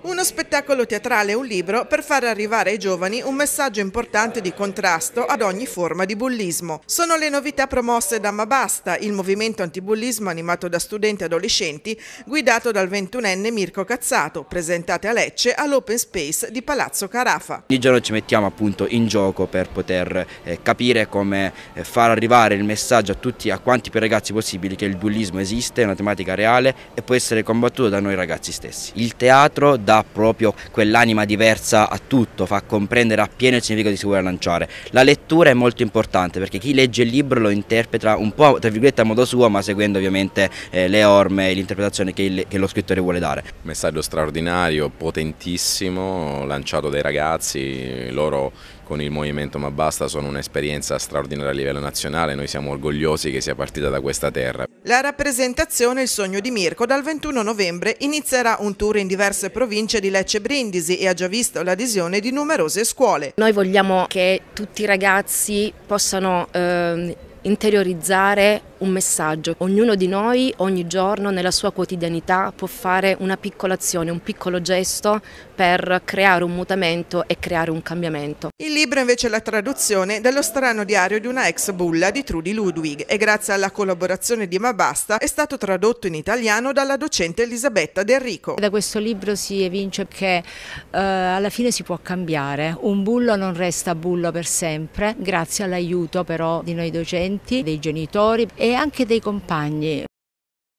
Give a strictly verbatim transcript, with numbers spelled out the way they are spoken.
Uno spettacolo teatrale e un libro per far arrivare ai giovani un messaggio importante di contrasto ad ogni forma di bullismo. Sono le novità promosse da Ma Basta, il movimento antibullismo animato da studenti e adolescenti, guidato dal ventunenne Mirko Cazzato, presentate a Lecce all'Open Space di Palazzo Carafa. Ogni giorno ci mettiamo appunto in gioco per poter eh, capire come eh, far arrivare il messaggio a tutti, a quanti più ragazzi possibili, che il bullismo esiste, è una tematica reale e può essere combattuto da noi ragazzi stessi. Il teatro dà proprio quell'anima diversa a tutto, fa comprendere appieno il significato che si vuole lanciare. La lettura è molto importante perché chi legge il libro lo interpreta un po' tra virgolette a modo suo, ma seguendo ovviamente eh, le orme e l'interpretazione che, il, che lo scrittore vuole dare. Messaggio straordinario, potentissimo, lanciato dai ragazzi. Loro con il movimento Ma Basta sono un'esperienza straordinaria a livello nazionale, noi siamo orgogliosi che sia partita da questa terra. La rappresentazione Il sogno di Mirko dal ventuno novembre inizierà un tour in diverse province di Lecce e Brindisi e ha già visto l'adesione di numerose scuole. Noi vogliamo che tutti i ragazzi possano eh, interiorizzare un messaggio. Ognuno di noi ogni giorno nella sua quotidianità può fare una piccola azione, un piccolo gesto per creare un mutamento e creare un cambiamento. Il libro invece è la traduzione dello strano diario di una ex bulla di Trudy Ludwig e grazie alla collaborazione di Ma Basta è stato tradotto in italiano dalla docente Elisabetta Del Rico. Da questo libro si evince che eh, alla fine si può cambiare, un bullo non resta bullo per sempre, grazie all'aiuto però di noi docenti, dei genitori e anche dei compagni.